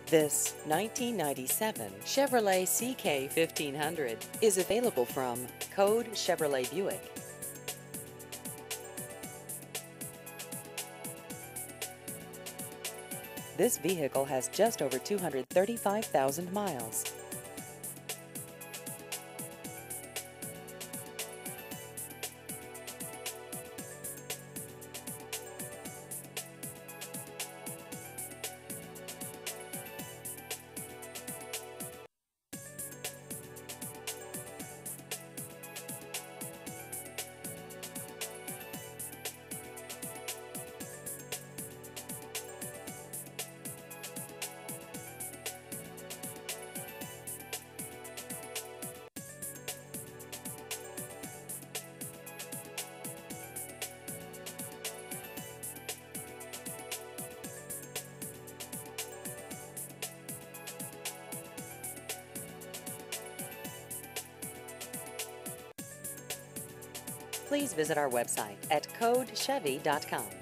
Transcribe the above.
This 1997 Chevrolet CK 1500 is available from Coad Chevrolet Buick. This vehicle has just over 235,000 miles. Please visit our website at coadchevy.com.